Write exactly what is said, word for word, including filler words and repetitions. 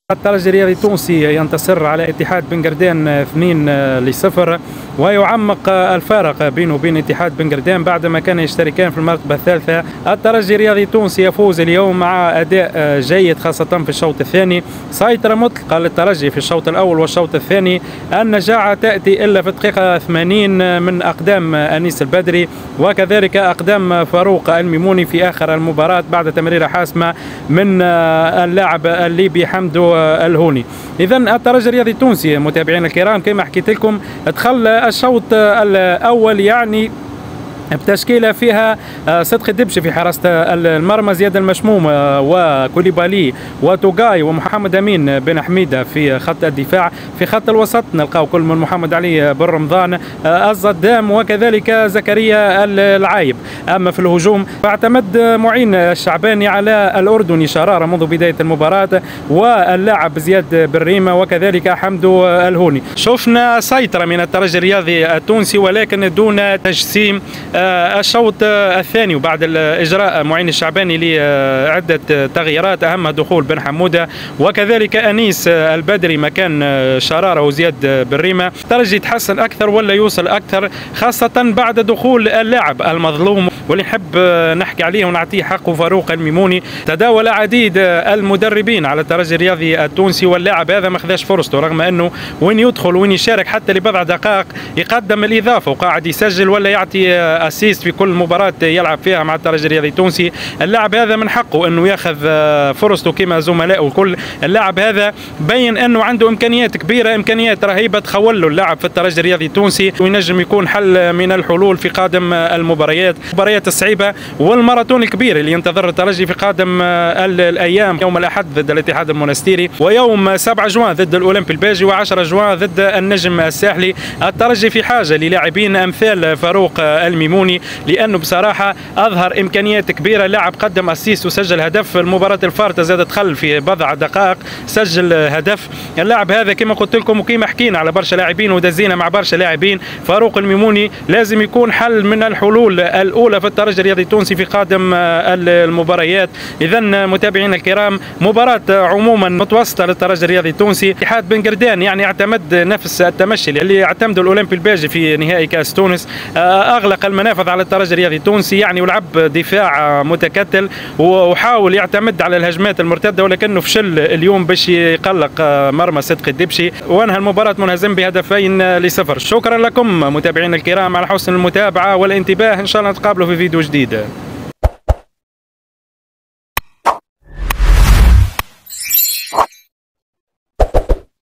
الترجي الرياضي التونسي ينتصر على اتحاد بن قردان اثنين لصفر ويعمق الفارق بينه وبين اتحاد بن قردان بعدما كان يشتركان في المرتبة الثالثة. الترجي الرياضي التونسي يفوز اليوم مع أداء جيد خاصة في الشوط الثاني، سيطرة مطلقة للترجي في الشوط الأول والشوط الثاني. النجاعة تأتي إلا في الدقيقة ثمانين من أقدام أنيس البدري وكذلك أقدام فاروق الميموني في آخر المباراة بعد تمريرة حاسمة من اللاعب الليبي حمدو الهوني. إذا الترجي الرياضي التونسي متابعينا الكرام كما حكيت لكم دخل الشوط الأول يعني بتشكيلة فيها صدقي الدبشي في حراسة المرمى، زياد المشموم وكوليبالي وتوغاي ومحمد أمين بن حميدة في خط الدفاع. في خط الوسط نلقاو كل من محمد علي بن رمضان الصدام وكذلك زكريا العايب. أما في الهجوم فاعتمد معين الشعباني على الأردني شرارة منذ بداية المباراة واللاعب زياد بن ريمة وكذلك حمدو الهوني. شفنا سيطرة من الترجي الرياضي التونسي ولكن دون تجسيم الشوط الثاني، وبعد الإجراء معين الشعباني لعدة تغييرات أهمها دخول بن حمودة وكذلك أنيس البدري مكان شرارة وزياد بن ريمة. الترجي تحسن أكثر ولا يوصل أكثر خاصة بعد دخول اللاعب المظلوم واللي نحب نحكي عليه ونعطيه حقه فاروق الميموني. تداول عديد المدربين على الترجي الرياضي التونسي واللاعب هذا ما خذاش فرصته، رغم أنه وين يدخل وين يشارك حتى لبضع دقائق يقدم الإضافة وقاعد يسجل ولا يعطي اسيست في كل مباراة يلعب فيها مع الترجي الرياضي التونسي. اللاعب هذا من حقه انه ياخذ فرصته كما زملائه الكل. اللاعب هذا بين انه عنده امكانيات كبيرة، امكانيات رهيبة تخول له اللاعب في الترجي الرياضي التونسي وينجم يكون حل من الحلول في قادم المباريات، المباريات الصعيبة والماراثون الكبير اللي ينتظر الترجي في قادم الايام، يوم الاحد ضد الاتحاد المنستيري ويوم سبعة جوان ضد الاولمبي الباجي وعشرة جوان ضد النجم الساحلي. الترجي في حاجة للاعبين امثال فاروق الميموني لانه بصراحه اظهر امكانيات كبيره، لاعب قدم اسيست وسجل هدف في المباراه الفارطه، زاد دخل في بضع دقائق سجل هدف. اللاعب هذا كما قلت لكم وكما حكينا على برشا لاعبين ودزينا مع برشا لاعبين، فاروق الميموني لازم يكون حل من الحلول الاولى في الترجي الرياضي التونسي في قادم المباريات. اذا متابعينا الكرام مباراه عموما متوسطه للترجي الرياضي التونسي. اتحاد بن قردان يعني اعتمد نفس التمشي اللي اعتمده الاولمبي الباجي في نهائي كاس تونس، اغلق المنافذ على الترجي الرياضي التونسي يعني ولعب دفاع متكتل وحاول يعتمد على الهجمات المرتده ولكنه فشل اليوم باش يقلق مرمى صدقي الدبشي وانهى المباراه منهزم بهدفين لصفر. شكرا لكم متابعينا الكرام على حسن المتابعه والانتباه، ان شاء الله نتقابلوا في فيديو جديد.